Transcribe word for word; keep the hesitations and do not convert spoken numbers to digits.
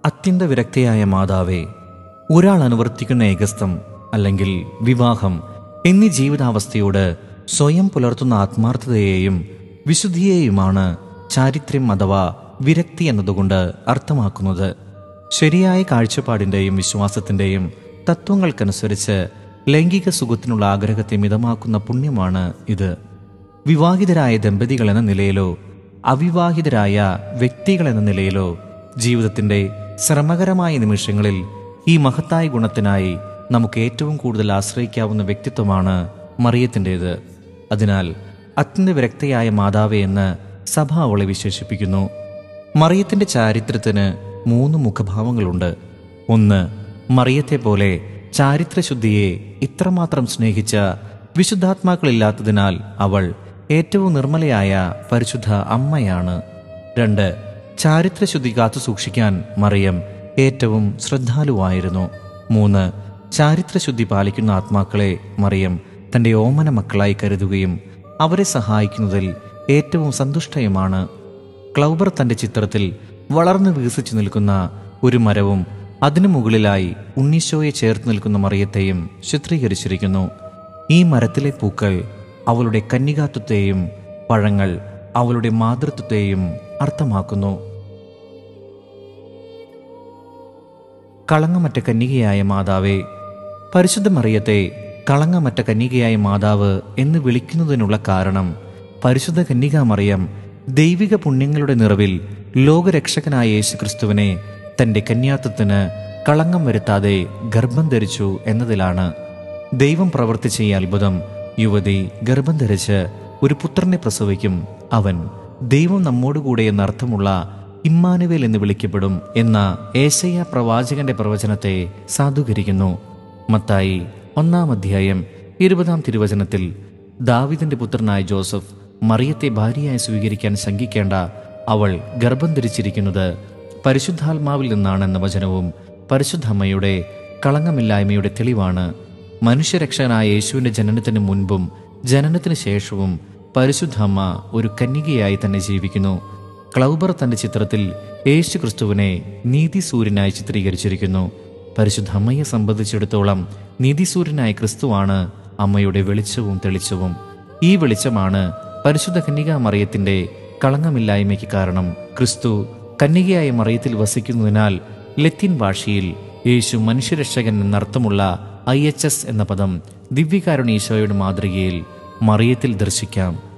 അത്യന്ത വിരക്തയായ മാതാവേ, ഒരാൾ അനുവർത്തിക്കുന്ന ഏകസ്തം അല്ലെങ്കിൽ വിവാഹം എന്നീ ജീവിതാവസ്ഥയോട് സ്വയം പുലർത്തുന്ന ആത്മാർത്ഥതയെയും വിശുദ്ധിയെയുമാണ് ചാരിത്രം അഥവാ വിരക്തി എന്നതുകൊണ്ട് അർത്ഥമാക്കുന്നത്. ശരിയായ കാഴ്ചപ്പാടിൻ്റെയും വിശ്വാസത്തിൻ്റെയും തത്വങ്ങൾക്കനുസരിച്ച് ലൈംഗിക സുഖത്തിനുള്ള ആഗ്രഹത്തെ മിതമാക്കുന്ന പുണ്യമാണ് ഇത്. വിവാഹിതരായ ദമ്പതികൾ എന്ന നിലയിലോ അവിവാഹിതരായ വ്യക്തികൾ എന്ന നിലയിലോ ജീവിതത്തിൻ്റെ ശ്രമകരമായ നിമിഷങ്ങളിൽ ഈ മഹത്തായ ഗുണത്തിനായി നമുക്ക് ഏറ്റവും കൂടുതൽ ആശ്രയിക്കാവുന്ന വ്യക്തിത്വമാണ് മറിയത്തിൻ്റേത്. അതിനാൽ അത്യന്ത വിരക്തയായ മാതാവേ എന്ന് സഭ അവളെ വിശേഷിപ്പിക്കുന്നു. മറിയത്തിൻ്റെ ചാരിത്രത്തിന് മൂന്ന് മുഖഭാവങ്ങളുണ്ട്. ഒന്ന്, മറിയത്തെ പോലെ ചാരിത്രശുദ്ധിയെ ഇത്രമാത്രം സ്നേഹിച്ച വിശുദ്ധാത്മാക്കളില്ലാത്തതിനാൽ അവൾ ഏറ്റവും നിർമ്മലയായ പരിശുദ്ധ അമ്മയാണ്. രണ്ട്, ചാരിത്രശുദ്ധി കാത്തു സൂക്ഷിക്കാൻ മറിയം ഏറ്റവും ശ്രദ്ധാലുവായിരുന്നു. മൂന്ന്, ചാരിത്രശുദ്ധി പാലിക്കുന്ന ആത്മാക്കളെ മറിയം തൻ്റെ ഓമന മക്കളായി കരുതുകയും അവരെ സഹായിക്കുന്നതിൽ ഏറ്റവും സന്തുഷ്ടയുമാണ്. ക്ലൗബർ തൻ്റെ ചിത്രത്തിൽ വളർന്നു വികസിച്ചു നിൽക്കുന്ന ഒരു മരവും അതിനു മുകളിലായി ഉണ്ണീശോയെ ചേർത്ത് നിൽക്കുന്ന മറിയത്തെയും ചിത്രീകരിച്ചിരിക്കുന്നു. ഈ മരത്തിലെ പൂക്കൾ അവളുടെ കന്യകാത്വത്തെയും പഴങ്ങൾ അവളുടെ മാതൃത്വത്തെയും അർത്ഥമാക്കുന്നു. കളങ്കമറ്റ കന്യകയായ മാതാവേ, പരിശുദ്ധ മറിയത്തെ കളങ്കമറ്റ കന്യകയായ മാതാവ് എന്ന് വിളിക്കുന്നതിനുള്ള കാരണം പരിശുദ്ധ കന്യകാ മറിയം ദൈവിക പുണ്യങ്ങളുടെ നിറവിൽ ലോകരക്ഷകനായ യേശുക്രിസ്തുവിനെ തൻ്റെ കന്യാത്വത്തിന് കളങ്കം വരുത്താതെ ഗർഭം ധരിച്ചു എന്നതിലാണ്. ദൈവം പ്രവർത്തിച്ച ഈ അത്ഭുതം യുവതി ഗർഭം ധരിച്ച് ഒരു പുത്രനെ പ്രസവിക്കും, അവൻ ദൈവം നമ്മോടുകൂടെ എന്നർത്ഥമുള്ള ഇമ്മാനുവേൽ എന്ന് വിളിക്കപ്പെടും എന്ന ഏശയ്യാ പ്രവാചകന്റെ പ്രവചനത്തെ സാധൂകരിക്കുന്നു. മത്തായി ഒന്നാം അധ്യായം ഇരുപതാം തിരുവചനത്തിൽ ദാവീദിന്റെ പുത്രനായ ജോസഫ് മറിയത്തെ ഭാര്യയായി സ്വീകരിക്കാൻ ശങ്കിക്കേണ്ട, അവൾ ഗർഭം ധരിച്ചിരിക്കുന്നത് പരിശുദ്ധാത്മാവിൽ നിന്നാണെന്ന വചനവും പരിശുദ്ധ അമ്മയുടെ കളങ്കമില്ലായ്മയുടെ തെളിവാണ്. മനുഷ്യരക്ഷകനായ യേശുവിൻ്റെ ജനനത്തിന് മുൻപും ജനനത്തിന് ശേഷവും പരിശുദ്ധ അമ്മ ഒരു കന്യകയായി തന്നെ ജീവിക്കുന്നു. ക്ലൗബർ തൻ്റെ ചിത്രത്തിൽ യേശു ക്രിസ്തുവിനെ നീതിസൂര്യനായി ചിത്രീകരിച്ചിരിക്കുന്നു. പരിശുദ്ധ അമ്മയെ സംബന്ധിച്ചിടത്തോളം നീതിസൂര്യനായ ക്രിസ്തുവാണ് അമ്മയുടെ വെളിച്ചവും തെളിച്ചവും. ഈ വെളിച്ചമാണ് പരിശുദ്ധ കന്യകാ മറിയത്തിൻ്റെ കളങ്കമില്ലായ്മയ്ക്ക് കാരണം. ക്രിസ്തു കന്യകയായ മറിയത്തിൽ വസിക്കുന്നതിനാൽ ലത്തീൻ ഭാഷയിൽ യേശു മനുഷ്യരക്ഷകൻ എന്നർത്ഥമുള്ള ഐ എച്ച് എസ് എന്ന പദം ദിവ്യകാരുണ്യ ഈശോയുടെ മാതൃകയിൽ മറിയത്തിൽ ദർശിക്കാം.